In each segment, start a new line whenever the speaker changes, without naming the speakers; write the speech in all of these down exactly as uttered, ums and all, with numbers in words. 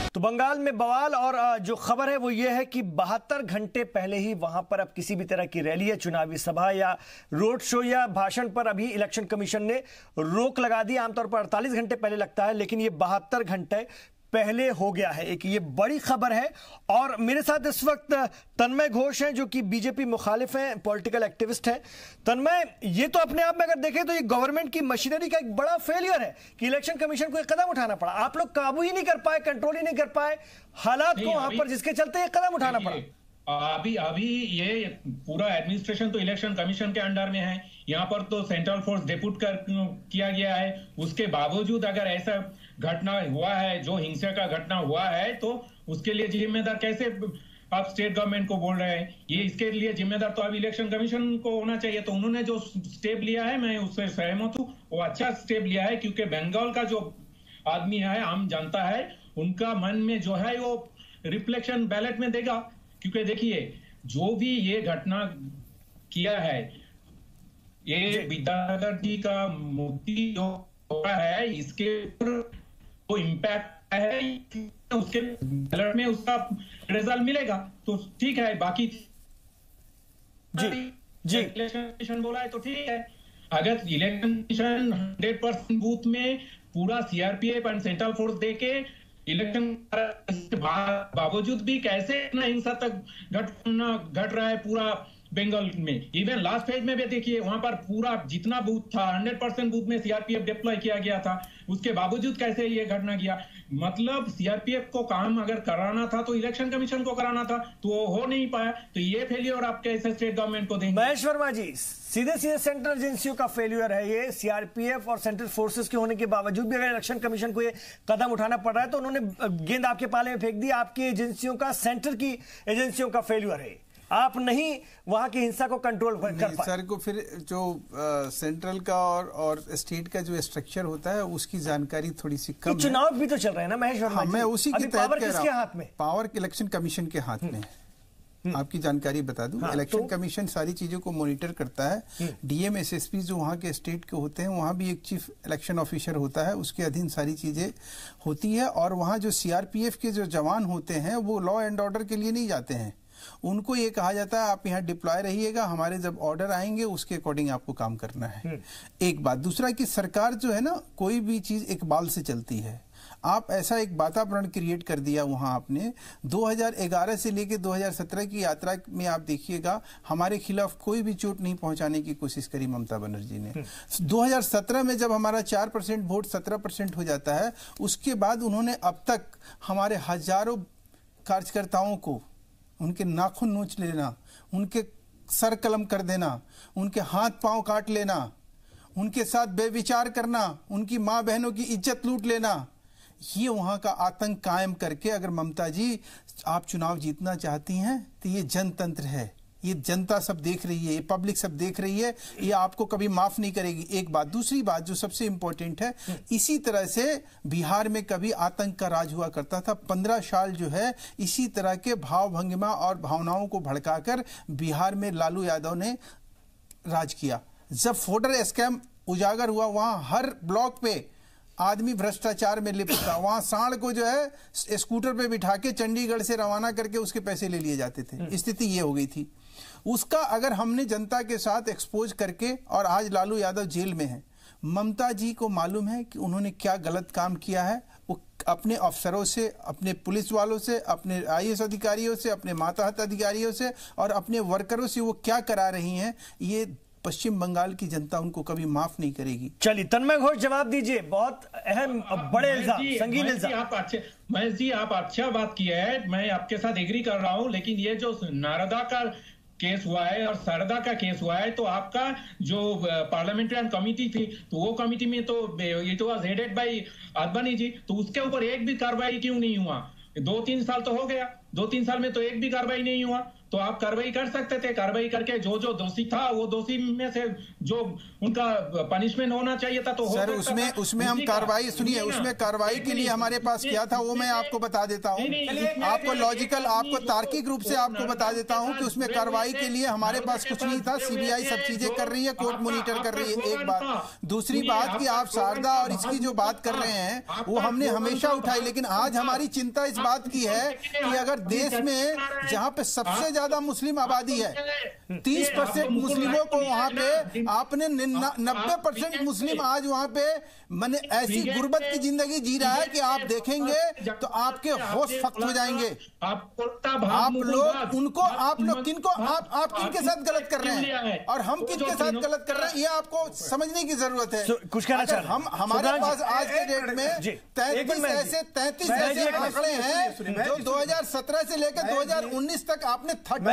तो बंगाल में बवाल और जो खबर है वो ये है कि बहत्तर घंटे पहले ही वहां पर अब किसी भी तरह की रैली या चुनावी सभा या रोड शो या भाषण पर अभी इलेक्शन कमीशन ने रोक लगा दी। आमतौर पर अड़तालीस घंटे पहले लगता है, लेकिन ये बहत्तर घंटे पहले हो गया है। एक ये बड़ी खबर है। और मेरे साथ इस वक्त तन्मय घोष हैं जो कि बीजेपी मुखालिफ हैं, पॉलिटिकल एक्टिविस्ट हैं। तन्मय, ये तो अपने आप में अगर देखें तो ये गवर्नमेंट की मशीनरी का एक बड़ा फेलियर है कि इलेक्शन कमीशन को एक कदम उठाना पड़ा। आप लोग काबू ही नहीं कर पाए, कंट्रोल ही नहीं कर पाए हालात को वहां पर, जिसके चलते एक कदम उठाना पड़ा।
अभी अभी ये पूरा एडमिनिस्ट्रेशन तो इलेक्शन कमीशन के अंडर में है। यहाँ पर तो सेंट्रल फोर्स डेपुट कर किया गया है। उसके बावजूद अगर ऐसा घटना हुआ है, जो हिंसा का घटना हुआ है, तो उसके लिए जिम्मेदार कैसे आप स्टेट गवर्नमेंट को बोल रहे हैं? ये इसके लिए जिम्मेदार तो अब इलेक्शन कमीशन को होना चाहिए। तो उन्होंने जो स्टेप लिया है, मैं उससे सहमत हूँ। वो अच्छा स्टेप लिया है, क्योंकि बंगाल का जो आदमी है, आम जनता है, उनका मन में जो है वो रिफ्लेक्शन बैलेट में देगा। क्योंकि देखिए, जो भी ये घटना किया है, ये विद्याधर जी का मूर्ति जो हो रहा है, इसके ऊपर तो इम्पैक्ट है, उसके बैलेट में उसका रिजल्ट मिलेगा तो ठीक है। बाकी
जी जी
इलेक्शन कमीशन बोला है तो ठीक है। अगर election commission hundred percent booth में पूरा सीआरपीएफ एंड सेंट्रल फोर्स देके इलेक्शन बावजूद भी कैसे इतना हिंसा तक घटना घट रहा है पूरा बंगाल में। इवन लास्ट फेज में भी देखिए, वहां पर पूरा जितना बूथ था हंड्रेड परसेंट बूथ में सीआरपीएफ डिप्लॉय किया गया था, उसके बावजूद कैसे ये घटना किया? मतलब सीआरपीएफ को काम अगर कराना था तो इलेक्शन कमीशन को कराना था, तो वो हो नहीं पाया। तो ये फेलियर आप कैसे स्टेट गवर्नमेंट को देंगे?
महेश वर्मा जी, सीधे सीधे सेंट्रल एजेंसियों का फेलियर है ये। सीआरपीएफ और सेंट्रल फोर्सेस के होने के बावजूद भी अगर इलेक्शन कमीशन को ये कदम उठाना पड़ रहा है तो उन्होंने गेंद आपके पाले में फेंक दी। आपकी एजेंसियों का, सेंटर की एजेंसियों का फेलियर है। आप नहीं वहां की हिंसा को कंट्रोल कर पाए।
सर को फिर जो आ, सेंट्रल का और और स्टेट का जो स्ट्रक्चर होता है उसकी जानकारी थोड़ी सी कम है।
चुनाव भी तो चल रहे हैं ना महेश वर्मा
हाँ,
जी।
मैं उसी की तहत कह रहा हूं।
हाथ में
पावर इलेक्शन कमीशन के हाथ में है। आपकी जानकारी बता दूं, हाँ, इलेक्शन तो, कमीशन सारी चीजों को मॉनिटर करता है। डीएम एसएसपी जो वहाँ के स्टेट के होते हैं, वहाँ भी एक चीफ इलेक्शन ऑफिसर होता है, उसके अधीन सारी चीजें होती है। और वहाँ जो सीआरपीएफ के जो जवान होते हैं वो लॉ एंड ऑर्डर के लिए नहीं जाते हैं। उनको ये कहा जाता है आप यहाँ डिप्लॉय रहिएगा, हमारे जब ऑर्डर आएंगे उसके अकॉर्डिंग आपको काम करना है। एक बात। दूसरा कि सरकार जो है ना, कोई भी चीज एक बाल से चलती है। आप ऐसा एक वातावरण क्रिएट कर दिया वहां आपने। दो हज़ार ग्यारह से लेकर दो हज़ार सत्रह की यात्रा में आप देखिएगा, हमारे खिलाफ कोई भी चोट नहीं पहुंचाने की कोशिश करी ममता बनर्जी ने। दो हज़ार सत्रह में जब हमारा चार परसेंट वोट सत्रह परसेंट हो जाता है, उसके बाद उन्होंने अब तक हमारे हजारों कार्यकर्ताओं को उनके नाखून नोच लेना, उनके सर कलम कर देना, उनके हाथ पांव काट लेना, उनके साथ बेविचार करना, उनकी मां बहनों की इज्जत लूट लेना, ये वहां का आतंक कायम करके अगर ममता जी आप चुनाव जीतना चाहती हैं तो ये जनतंत्र है, ये जनता सब देख रही है, ये पब्लिक सब देख रही है, ये आपको कभी माफ नहीं करेगी। एक बात। दूसरी बात जो सबसे इंपॉर्टेंट है, इसी तरह से बिहार में कभी आतंक का राज हुआ करता था। पंद्रह साल जो है इसी तरह के भाव भंगिमा और भावनाओं को भड़काकर बिहार में लालू यादव ने राज किया। जब वोटर स्कैम उजागर हुआ, वहां हर ब्लॉक पे आदमी भ्रष्टाचार में लिप्त था। वहां सांड को जो है स्कूटर पे बिठा के चंडीगढ़ से रवाना करके उसके पैसे ले लिए जाते थे। स्थिति ये हो गई थी। उसका अगर हमने जनता के साथ एक्सपोज करके, और आज लालू यादव जेल में है, ममता जी को मालूम है कि उन्होंने क्या गलत काम किया है। वो अपने अफसरों से, अपने पुलिस वालों से, अपने आईएएस अधिकारियों से, अपने मातहत अधिकारियों से और अपने वर्करों से वो क्या करा रही हैं, ये पश्चिम बंगाल की जनता उनको कभी माफ नहीं करेगी।
चलिए तन्मय घोष जवाब दीजिए। बहुत अहम बड़े इल्जाम, संगीन इल्जाम।
आप अच्छे महेश जी, आप अच्छा बात किया है, मैं आपके साथ एग्री कर रहा हूं। लेकिन ये जो नारदा का केस हुआ है और शारदा का केस हुआ है, तो आपका जो पार्लियामेंट्री कमिटी थी, तो वो कमिटी में तो it was headed by Advani ji, तो उसके ऊपर एक भी कार्रवाई क्यों नहीं हुआ? दो तीन साल तो हो गया, दो तीन साल में तो एक भी कार्रवाई नहीं हुआ। तो आप कार्रवाई कर सकते थे। कार्रवाई करके जो जो दोषी था वो दोषी में से जो उनका पनिशमेंट होना चाहिए था तो हो
सर उसमें उसमें हम कार्रवाई सुनिए उसमें कार्रवाई के लिए हमारे पास क्या था वो मैं आपको बता देता हूँ। आपको लॉजिकल आपको तार्किक रूप से आपको बता देता हूँ कि उसमें कार्रवाई के लिए हमारे पास कुछ नहीं था। सीबीआई सब चीजें कर रही है, कोर्ट मॉनिटर कर रही है, एक बात। दूसरी बात कि आप शारदा और इसकी जो बात कर रहे हैं वो हमने हमेशा उठाई, लेकिन आज हमारी चिंता इस बात की है कि अगर देश में जहां पे सबसे ज्यादा मुस्लिम आबादी है, तीस परसेंट मुस्लिमों को वहां पे आपने नब्बे परसेंट मुस्लिम आज वहां पे मैंने ऐसी गुर्बत की जिंदगी जी रहा है कि आप देखेंगे तो आपके होश फक्त हो जाएंगे। आप लोग उनको आप लोग किनको आप आप किनके साथ गलत कर रहे हैं और हम किनके साथ गलत कर रहे हैं, ये आपको समझने की जरूरत है।
कुछ कहना चाह
हम हमारे पास आज के डेट में तैंतीस ऐसे तैंतीस ऐसे आंकड़े हैं जो दो हजार सत्रह से लेकर दो हजार उन्नीस तक आपने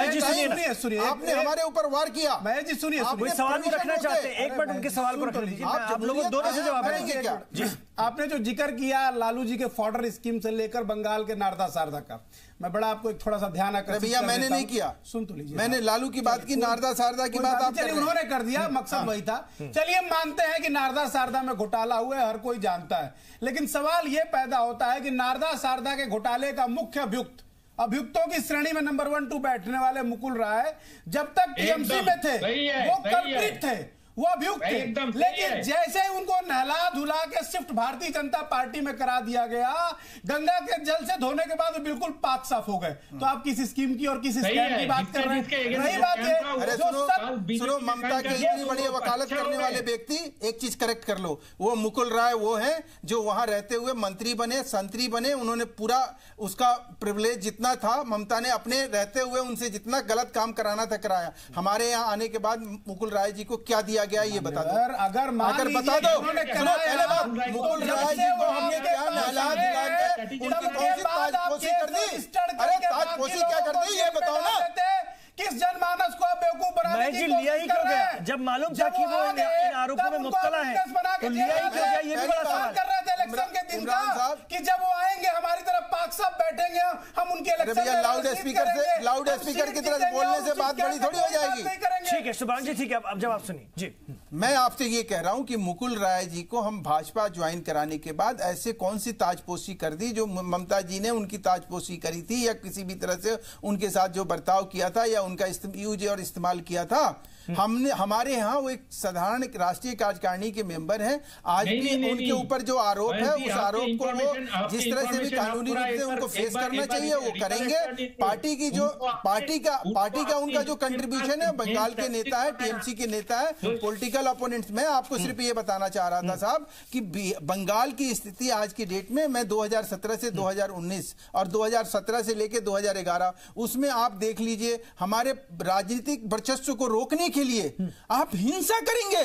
थर्टी आपने हमारे ऊपर वार किया।
मैं जी सुनिए सवाल भी रखना चाहते हैं, एक मिनट उनके सवाल को रख लीजिए, आप लोग दोनों से जवाब देंगे क्या?
आपने जो जिक्र किया लालू जी के फॉर्डर स्कीम से लेकर बंगाल के नारदा शारदा का, मैं बड़ा आपको एक थोड़ा सा ध्यान आकर्षित
भैया मैंने नहीं किया,
सुन तो लीजिए।
मैंने लालू की बात की, नारदा शारदा की बात आप
उन्होंने कर दिया, मकसद वही था। चलिए मानते हैं कि नारदा शारदा में घोटाला हुआ है, हर कोई जानता है, लेकिन सवाल यह पैदा होता है कि नारदा शारदा के घोटाले का मुख्य अभियुक्त अभियुक्तों की श्रेणी में नंबर वन टू बैठने वाले मुकुल राय जब तक टीएमसी में थे वो कल्प्रिट थे, वो अभियुक्त थे, लेकिन जैसे ही उनको नहला धुला के शिफ्ट भारतीय जनता पार्टी में करा दिया गया, गंगा के जल से धोने के बाद वो बिल्कुल पाक साफ हो गए। तो आप किस स्कीम की और किस स्कैम की बात कर रहे हैं? रही बात है,
अरे सुनो सुनो ममता की इतनी बड़ी वकालत करने वाले व्यक्ति, एक चीज करेक्ट कर लो, वो मुकुल राय वो है जो वहां रहते हुए मंत्री बने, संतरी बने, उन्होंने पूरा उसका प्रिविलेज जितना था ममता ने अपने रहते हुए उनसे जितना गलत काम कराना था कराया। हमारे यहाँ आने के बाद मुकुल राय जी को क्या दिया गया ये बता दो।
अगर अगर
अगर बता दो सुनो पहले बात, मुकुल राय जी को हमने क्या नहला धुला के उनकी कौन सी ताजपोशी कर दी? अरे ताजपोशी क्या कर दी ये बताओ ना।
किस जनमानस को आप बेवकूफ बनाने की
लिया ही क्यों गया? जब मालूम था कि वो इन आरोपों में मुब्तला है तो लिया ही क्यों गया? ये भी बड़ा सवाल
कर रहे थे इलेक्शन के दिन का कि जब वो आएंगे हमारी तरफ पाक साहब बैठेंगे, हम उनके इलेक्शन में
लाउड स्पीकर से लाउड स्पीकर की तरह बोलने से बात बड़ी थोड़ी हो जाएगी।
ठीक है सुभाष जी, ठीक है, अब जवाब सुनिए जी।
मैं आपसे ये कह रहा हूं कि मुकुल राय जी को हम भाजपा ज्वाइन कराने के बाद ऐसे कौन सी ताजपोशी कर दी जो ममता जी ने उनकी ताजपोशी करी थी या किसी भी तरह से उनके साथ जो बर्ताव किया था या उनका यूज और इस्तेमाल किया था? हमने हमारे यहाँ वो एक साधारण राष्ट्रीय कार्यकारिणी के मेंबर हैं, आज
नहीं,
भी
नहीं,
उनके
नहीं,
ऊपर जो आरोप है उस आरोप को वो जिस तरह से भी
information
कानूनी
आपको
रूप से उनको
एक
फेस
बार-
करना
एक बार
चाहिए वो
रिकलेक्ट
करेंगे।
करनी
पार्टी की जो
उनको
पार्टी का
उनको
पार्टी का उनका जो
आपकी
कंट्रीब्यूशन है, बंगाल के नेता है, टीएमसी के नेता है, पॉलिटिकल अपोनेंट्स। मैं आपको सिर्फ ये बताना चाह रहा था साहब कि बंगाल की स्थिति आज की डेट में, मैं दो हजार सत्रह से दो हजार उन्नीस और दो हजार सत्रह से लेकर दो हजार ग्यारह उसमें आप देख लीजिए, हमारे राजनीतिक वर्चस्व को रोकने के लिए आप हिंसा करेंगे।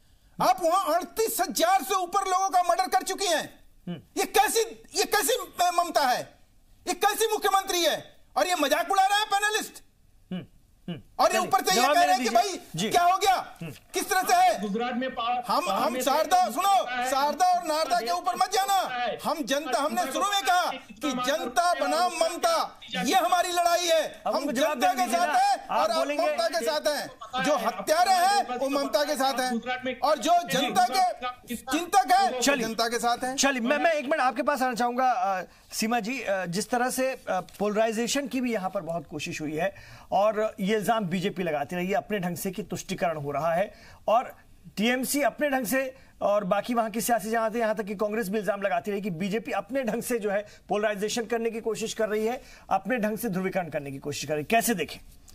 आप वहां अड़तीस हजार से ऊपर लोगों का मर्डर कर चुकी हैं। ये कैसी ये कैसी ममता है? ये कैसी मुख्यमंत्री है? और ये मजाक उड़ा रहा है पैनलिस्ट, और ये ऊपर से ये कह रहे हैं कि भाई क्या हो गया, किस तरह से है
गुजरात में
हम हम शारदा सुनो शारदा और नारदा के ऊपर मत जाना। हम जनता, हमने शुरू में कहा कि जनता बनाम ममता, ये हमारी लड़ाई है। हम जनता के साथ हैं और आप ममता के साथ हैं। जो हत्यारे हैं वो ममता के साथ हैं और जो जनता के चिंतक है जनता के साथ हैं।
चलिए मैं मैं एक मिनट आपके पास आना चाहूंगा सीमा जी। जिस तरह से पोलराइजेशन की भी यहां पर बहुत कोशिश हुई है और ये इल्जाम बीजेपी लगाती रही है, अपने ढंग से कि तुष्टिकरण हो रहा है, और टीएमसी अपने ढंग से, और बाकी वहां की सियासी जमातें यहां तक कि कांग्रेस भी इल्जाम लगाती रही कि बीजेपी अपने ढंग से जो है पोलराइजेशन करने की कोशिश कर रही है, अपने ढंग से ध्रुवीकरण करने की कोशिश कर रही है। कैसे देखें?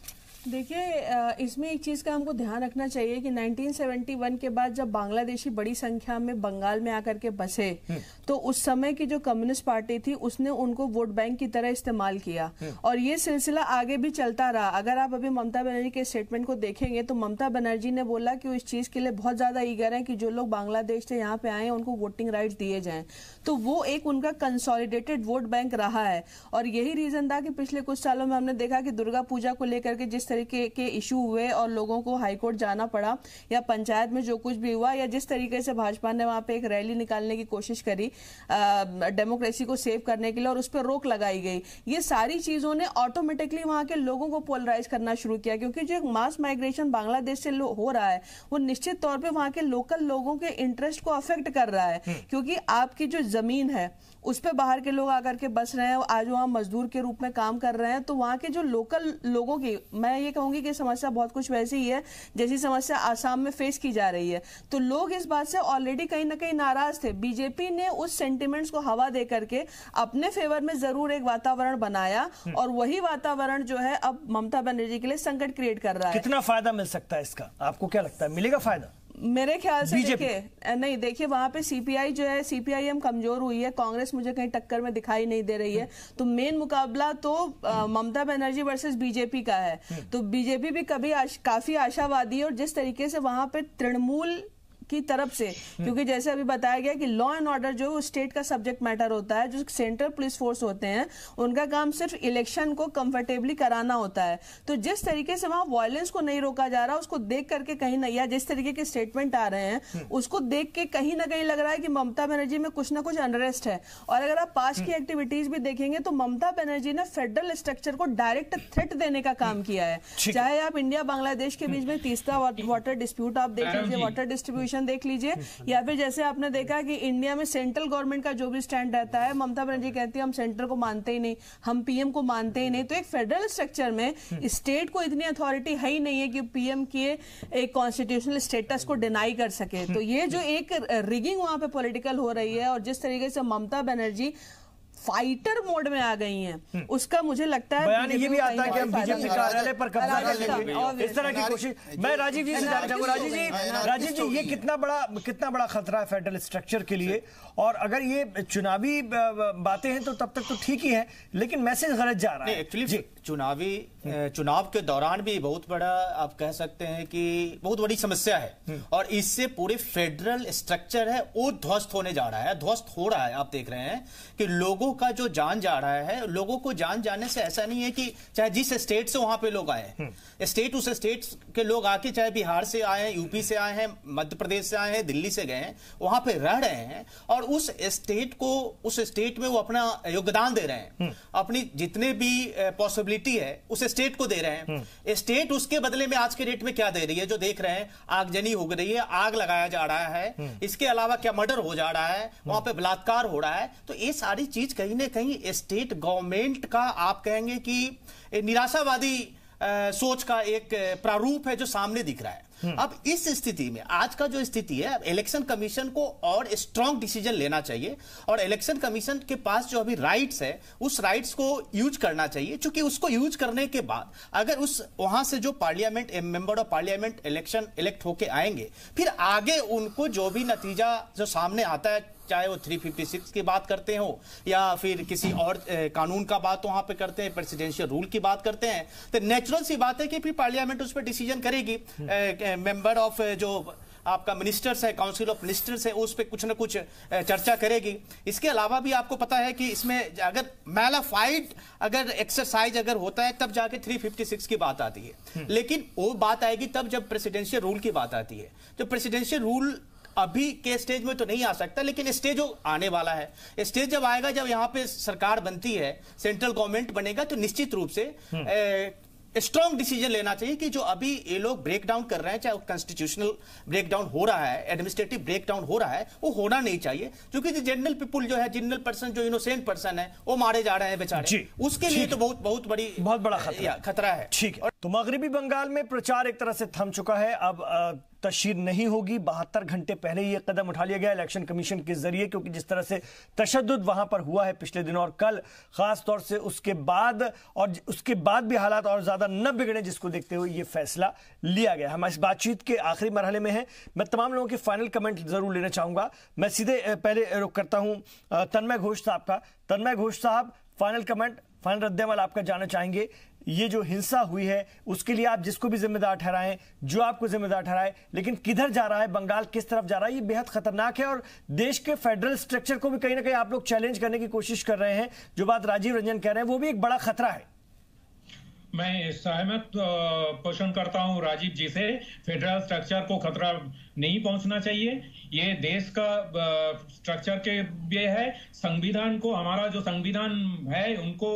देखिए, इसमें एक चीज़ का हमको ध्यान रखना चाहिए कि उन्नीस सौ इकहत्तर के बाद जब बांग्लादेशी बड़ी संख्या में बंगाल में आकर के बसे, तो उस समय की जो कम्युनिस्ट पार्टी थी उसने उनको वोट बैंक की तरह इस्तेमाल किया और ये सिलसिला आगे भी चलता रहा। अगर आप अभी ममता बनर्जी के स्टेटमेंट को देखेंगे तो ममता बनर्जी ने बोला कि वो इस चीज़ के लिए बहुत ज़्यादा ईगर है कि जो लोग बांग्लादेश से यहाँ पे आए हैं उनको वोटिंग राइट्स दिए जाएं। तो वो एक उनका कंसोलिडेटेड वोट बैंक रहा है और यही रीज़न था कि पिछले कुछ सालों में हमने देखा कि दुर्गा पूजा को लेकर के जिस तरीके के इशू हुए और लोगों को हाईकोर्ट जाना पड़ा, या पंचायत में जो कुछ भी हुआ, या जिस तरीके से भाजपा ने वहां पे एक रैली निकालने की कोशिश करी डेमोक्रेसी को सेव करने के लिए और उस पर रोक लगाई गई, ये सारी चीजों ने ऑटोमेटिकली वहां के लोगों को पोलराइज करना शुरू किया। क्योंकि जो एक मास माइग्रेशन बांग्लादेश से हो रहा है वो निश्चित तौर पे वहां के लोकल लोगों के इंटरेस्ट को अफेक्ट कर रहा है, क्योंकि आपकी जो जमीन है उस पे बाहर के लोग आकर के बस रहे हैं, आज वहां मजदूर के रूप में काम कर रहे हैं, तो वहां के जो लोकल लोगों की, मैं ये कहूंगी कि समस्या बहुत कुछ वैसी ही है जैसी समस्या आसाम में फेस की जा रही है। तो लोग इस बात से ऑलरेडी कहीं ना कहीं नाराज थे। बीजेपी ने उस सेंटिमेंट्स को हवा दे करके अपने फेवर में जरूर एक वातावरण बनाया और वही वातावरण जो है अब ममता बनर्जी के लिए संकट क्रिएट कर रहा है।
कितना फायदा मिल सकता है इसका, आपको क्या लगता है, मिलेगा फायदा?
मेरे ख्याल से देखिए नहीं, देखिए वहां पे सीपीआई जो है, सीपीआईएम कमजोर हुई है, कांग्रेस मुझे कहीं टक्कर में दिखाई नहीं दे रही है, तो मेन मुकाबला तो ममता बनर्जी वर्सेस बीजेपी का है। तो बीजेपी भी कभी आश, काफी आशावादी है, और जिस तरीके से वहां पे तृणमूल की तरफ से, क्योंकि जैसे अभी बताया गया कि लॉ एंड ऑर्डर जो स्टेट का सब्जेक्ट मैटर होता है, जो सेंट्रल पुलिस फोर्स होते हैं उनका काम सिर्फ इलेक्शन को कंफर्टेबली कराना होता है। तो जिस तरीके से वहां वायलेंस को नहीं रोका जा रहा, उसको देख करके कहीं ना, या जिस तरीके के स्टेटमेंट आ रहे हैं उसको देख के कहीं ना कहीं लग रहा है कि ममता बनर्जी में कुछ ना कुछ अनरेस्ट है। और अगर आप पास की एक्टिविटीज भी देखेंगे तो ममता बनर्जी ने फेडरल स्ट्रक्चर को डायरेक्ट थ्रेट देने का काम किया है। चाहे आप इंडिया बांग्लादेश के बीच में तीसरा वाटर डिस्प्यूट आप देख लीजिए, वाटर डिस्ट्रीब्यूशन देख लीजिए, या फिर जैसे आपने देखा कि इंडिया में सेंट्रल गवर्नमेंट का जो भी स्टैंड रहता है, ममता बनर्जी कहती है हम सेंटर को मानते ही नहीं, हम पीएम को मानते ही नहीं। तो एक फेडरल स्ट्रक्चर में स्टेट को इतनी अथॉरिटी है ही नहीं है कि पीएम के एक कॉन्स्टिट्यूशनल स्टेटस को डिनाई कर सके। तो ये जो एक रिगिंग वहां पे पॉलिटिकल हो रही है और जिस तरीके से ममता बनर्जी फाइटर मोड में आ गई हैं, उसका मुझे लगता है
बयान ये भी आता है कि हम बीजेपी कार्यालय पर कब्जा कर लेंगे, इस तरह की कोशिश। मैं राजीव जी से जानना चाहूंगा, राजीव जी राजीव जी ये कितना बड़ा कितना बड़ा खतरा है फेडरल स्ट्रक्चर के लिए? और अगर ये चुनावी बातें हैं तो तब तक तो ठीक ही है, लेकिन मैसेज गलत जा रहा है।
एक्चुअली चुनावी चुनाव के दौरान भी बहुत बड़ा आप कह सकते हैं कि बहुत बड़ी समस्या है, और इससे पूरे फेडरल स्ट्रक्चर है वो ध्वस्त होने जा रहा है, ध्वस्त हो रहा है। आप देख रहे हैं कि लोगों का जो जान जा रहा है, लोगों को जान जाने से ऐसा नहीं है कि चाहे जिस स्टेट से वहां पे लोग आए, स्टेट उस स्टेट के लोग आके चाहे बिहार से आए हैं, यूपी से आए हैं, मध्य प्रदेश से आए हैं, दिल्ली से गए हैं, वहां पे रह रहे हैं और उस स्टेट को, उस स्टेट में वो अपना योगदान दे रहे हैं, अपनी जितने भी पॉसिबिलिटी है उस स्टेट को दे रहे हैं। स्टेट उसके बदले में आज के डेट में क्या दे रही है, जो देख रहे हैं आगजनी हो रही है, आग लगाया जा रहा है, इसके अलावा क्या मर्डर हो जा रहा है, वहां पे बलात्कार हो रहा है। तो ये सारी चीज कहीं ना कहीं स्टेट गवर्नमेंट का आप कहेंगे कि निराशावादी सोच का एक प्रारूप है जो सामने दिख रहा है। अब इस स्थिति में आज का जो स्थिति है, इलेक्शन कमीशन को और स्ट्रांग डिसीजन लेना चाहिए, और इलेक्शन कमीशन के पास जो अभी राइट्स है उस राइट्स को यूज करना चाहिए, क्योंकि उसको यूज करने के बाद अगर उस वहां से जो parliament member of parliament election elect होके आएंगे, फिर आगे उनको जो भी नतीजा जो सामने आता है, चाहे वो तीन सौ छप्पन की बात करते हो या फिर किसी और ए, कानून का बात वहां पे करते हैं, प्रेसिडेंशियल रूल की बात करते हैं, तो नेचुरल सी बात है कि फिर पार्लियामेंट उस पर डिसीजन करेगी। मेंबर ऑफ जो आपका मिनिस्टर्स है, काउंसिल ऑफ मिनिस्टर्स है, उस पर कुछ ना कुछ चर्चा करेगी। इसके अलावा भी आपको पता है कि इसमें अगर मैलाफाइड अगर एक्सरसाइज अगर होता है तब जाके तीन सौ छप्पन की बात आती है, लेकिन वो बात आएगी तब जब प्रेसिडेंशियल रूल की बात आती है। तो प्रेसिडेंशियल रूल अभी के स्टेज में तो नहीं आ सकता, लेकिन स्टेज जो आने वाला है, स्टेज जब आएगा, जब यहां पे सरकार बनती है, सेंट्रल गवर्नमेंट बनेगा, तो निश्चित रूप से स्ट्रॉन्ग डिसीजन लेना चाहिए कि जो अभी ये लोग ब्रेक डाउन कर रहे हैं, चाहे कॉन्स्टिट्यूशनल ब्रेक डाउन हो रहा है, एडमिनिस्ट्रेटिव ब्रेक डाउन हो रहा है, वो होना नहीं चाहिए, क्योंकि जो जनरल पीपुल जो है, जनरल पर्सन जो इनोसेंट पर्सन है, वो मारे जा रहे हैं बेचारे, उसके लिए तो बहुत बहुत बड़ी
बहुत बड़ा खतरा
खतरा है।
ठीक है। तो मगरबी बंगाल में प्रचार एक तरह से थम चुका है, अब तशहीर नहीं होगी। बहत्तर घंटे पहले ही ये कदम उठा लिया गया इलेक्शन कमीशन के जरिए, क्योंकि जिस तरह से तशद्दुद वहां पर हुआ है पिछले दिनों और कल खास तौर से, उसके बाद और उसके बाद भी हालात और ज्यादा न बिगड़े, जिसको देखते हुए ये फैसला लिया गया। हम इस बातचीत के आखिरी मरहले में हैं। मैं तमाम लोगों के फाइनल कमेंट जरूर लेना चाहूंगा। मैं सीधे पहले रुख करता हूं तन्मय घोष साहब का। तन्मय घोष साहब, फाइनल कमेंट, फाइनल रद्द-ए-अमल आपका जानना चाहेंगे। ये जो हिंसा हुई है उसके लिए आप जिसको भी जिम्मेदार ठहराएं, जो आपको जिम्मेदार ठहराए, लेकिन किधर जा रहा है बंगाल, किस तरफ जा रहा है, ये बेहद खतरनाक है और देश के फेडरल स्ट्रक्चर को भी कहीं ना कहीं आप लोग चैलेंज करने की कोशिश कर रहे हैं। जो बात राजीव रंजन कह रहे हैं वो भी एक बड़ा खतरा है।
मैं सहमत पोषण करता हूं राजीव जी से। फेडरल स्ट्रक्चर को खतरा नहीं पहुंचना चाहिए। ये देश का स्ट्रक्चर के ये है। संविधान को, हमारा जो संविधान है उनको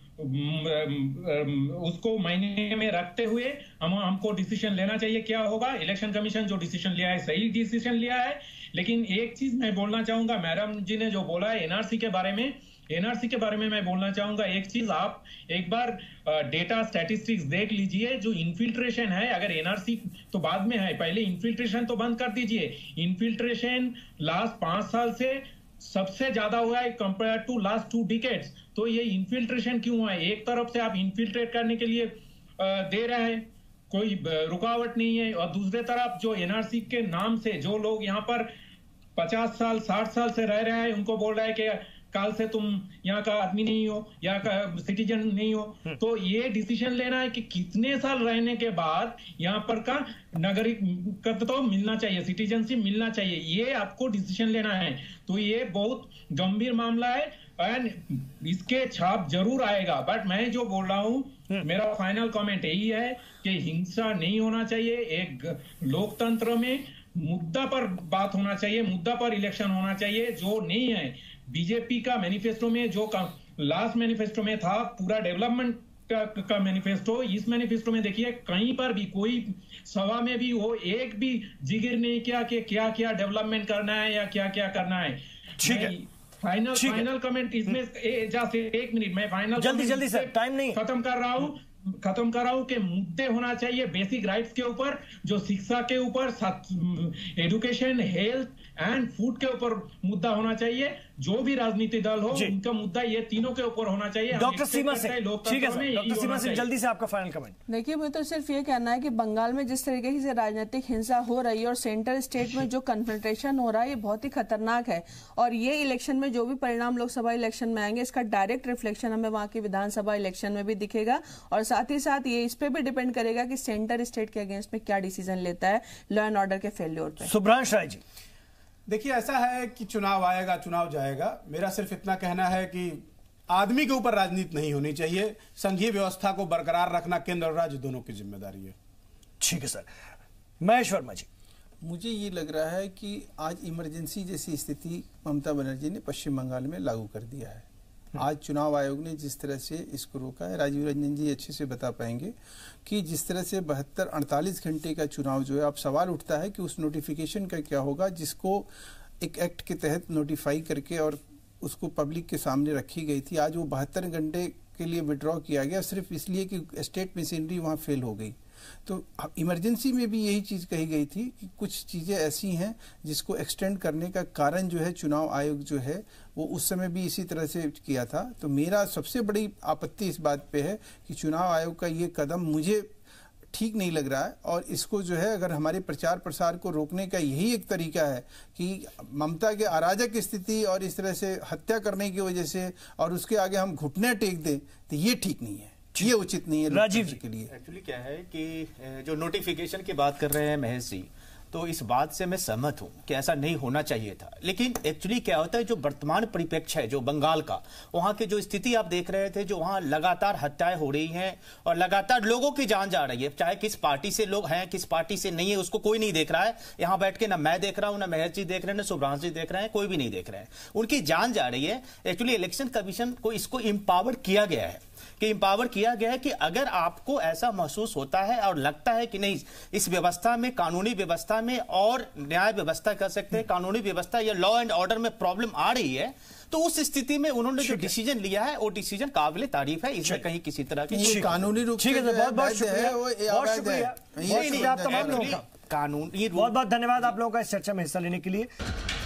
उसको मायने में रखते हुए हम हमको डिसीजन लेना चाहिए क्या होगा। इलेक्शन कमीशन जो डिसीजन लिया है सही डिसीजन लिया है। लेकिन एक चीज मैं बोलना चाहूंगा, मैडम जी ने जो बोला है एनआरसी के बारे में, एनआरसी के बारे में मैं बोलना चाहूंगा एक चीज। आप एक बार डेटा स्टैटिस्टिक्स देख लीजिए। जो इन्फिल्ट्रेशन है, अगर एनआरसी तो बाद में है, पहले इन्फिल्ट्रेशन तो बंद कर दीजिए। इन्फिल्ट्रेशन लास्ट पांच साल से सबसे ज्यादा हुआ है compare to last two decades. तो ये इन्फिल्ट्रेशन क्यों हुआ है? एक तरफ से आप इन्फिल्ट्रेट करने के लिए दे रहे हैं, कोई रुकावट नहीं है, और दूसरे तरफ जो एनआरसी के नाम से जो लोग यहाँ पर पचास साल साठ साल से रह रहे हैं उनको बोल रहा है कि काल से तुम यहाँ का आदमी नहीं हो, यहाँ का सिटीजन नहीं हो। तो ये डिसीजन लेना है कि कितने साल रहने के बाद यहाँ पर का नागरिक तो मिलना चाहिए, सिटीजनशिप मिलना चाहिए, ये आपको डिसीजन लेना है। तो ये बहुत गंभीर मामला है एंड इसके छाप जरूर आएगा। बट मैं जो बोल रहा हूँ, मेरा फाइनल कमेंट यही है कि हिंसा नहीं होना चाहिए। एक लोकतंत्र में मुद्दा पर बात होना चाहिए, मुद्दा पर इलेक्शन होना चाहिए, जो नहीं है। बीजेपी का मैनिफेस्टो में जो लास्ट मैनिफेस्टो में था पूरा डेवलपमेंट का, का मैनिफेस्टो, इस मैनिफेस्टो में देखिए कहीं पर भी कोई सभा में भी हो एक भी जिक्र नहीं किया कि क्या क्या डेवलपमेंट करना है या क्या क्या करना है।
ठीक है,
फाइनल फाइनल कमेंट इसमें जैसे एक मिनट मैं फाइनल
जल्दी जल्दी सर, टाइम नहीं,
खत्म कर रहा हूँ खत्म कर रहा हूं कि मुद्दे होना चाहिए बेसिक राइट्स के ऊपर, जो शिक्षा के ऊपर, एजुकेशन, हेल्थ एंड फूड के ऊपर मुद्दा होना चाहिए। जो भी राजनीतिक दल हो उनका मुद्दा ये तीनों के ऊपर होना चाहिए।
डॉक्टर सीमा सिंह, ठीक है सर, डॉक्टर सीमा सिंह जल्दी से आपका फाइनल कमेंट।
देखिए, मैं तो सिर्फ ये कहना है कि बंगाल में जिस तरीके से राजनीतिक हिंसा हो रही है और सेंट्रल स्टेट में जो कन्फ्रंटेशन हो रहा है, ये बहुत ही खतरनाक है। और ये इलेक्शन में जो भी परिणाम लोकसभा इलेक्शन में आएंगे, इसका डायरेक्ट रिफ्लेक्शन हमें वहां की विधानसभा इलेक्शन में भी दिखेगा। और साथ ही साथ ये इस पे भी डिपेंड करेगा कि सेंटर स्टेट के अगेंस्ट में क्या डिसीजन लेता है लॉ एंड ऑर्डर के फेल्योर पे।
सुब्रांश राय जी,
देखिए, ऐसा है कि चुनाव आएगा, चुनाव जाएगा। मेरा सिर्फ इतना कहना है कि आदमी के ऊपर राजनीति नहीं होनी चाहिए। संघीय व्यवस्था को बरकरार रखना केंद्र और राज्य दोनों की जिम्मेदारी है।
ठीक है सर। महेश वर्मा जी,
मुझे ये लग रहा है कि आज इमरजेंसी जैसी स्थिति ममता बनर्जी ने पश्चिम बंगाल में लागू कर दिया है। आज चुनाव आयोग ने जिस तरह से इसको रोका है, राजीव रंजन जी अच्छे से बता पाएंगे कि जिस तरह से बहत्तर अड़तालीस घंटे का चुनाव जो है, अब सवाल उठता है कि उस नोटिफिकेशन का क्या होगा जिसको एक एक्ट के तहत नोटिफाई करके और उसको पब्लिक के सामने रखी गई थी। आज वो बहत्तर घंटे के लिए विड्रॉ किया गया सिर्फ इसलिए कि स्टेट मशीनरी वहाँ फेल हो गई। तो इमरजेंसी में भी यही चीज कही गई थी कि कुछ चीजें ऐसी हैं जिसको एक्सटेंड करने का कारण जो है चुनाव आयोग जो है वो उस समय भी इसी तरह से किया था। तो मेरा सबसे बड़ी आपत्ति इस बात पे है कि चुनाव आयोग का ये कदम मुझे ठीक नहीं लग रहा है। और इसको जो है, अगर हमारे प्रचार प्रसार को रोकने का यही एक तरीका है कि ममता के अराजक स्थिति और इस तरह से हत्या करने की वजह से और उसके आगे हम घुटने टेक दें, तो ये ठीक नहीं है, ये उचित नहीं है
राजीव जी
के लिए। एक्चुअली क्या है कि जो नोटिफिकेशन की बात कर रहे हैं महेश जी, तो इस बात से मैं सहमत हूं कि ऐसा नहीं होना चाहिए था। लेकिन एक्चुअली क्या होता है, जो वर्तमान परिप्रेक्ष्य है जो बंगाल का, वहां की जो स्थिति आप देख रहे थे, जो वहां लगातार हत्याएं हो रही हैं और लगातार लोगों की जान जा रही है, चाहे किस पार्टी से लोग हैं किस पार्टी से नहीं है उसको कोई नहीं देख रहा है। यहां बैठ के ना मैं देख रहा हूं, ना महेश जी देख रहे हैं, ना सुब्रांश जी देख रहे हैं, कोई भी नहीं देख रहे हैं, उनकी जान जा रही है। एक्चुअली इलेक्शन कमीशन को इसको इम्पावर किया गया है कि इंपावर किया गया है कि अगर आपको ऐसा महसूस होता है और लगता है कि नहीं इस व्यवस्था में, कानूनी व्यवस्था में और न्याय व्यवस्था कह सकते हैं, कानूनी व्यवस्था या लॉ एंड ऑर्डर में प्रॉब्लम आ रही है, तो उस स्थिति में उन्होंने जो डिसीजन लिया है वो डिसीजन काबिल तारीफ है। इसमें कहीं किसी तरह की
कानूनी रूप से
बहुत बहुत शुक्रिया, बहुत शुक्रिया, कानूनी, बहुत बहुत धन्यवाद आप लोगों का इस चर्चा में हिस्सा लेने के लिए।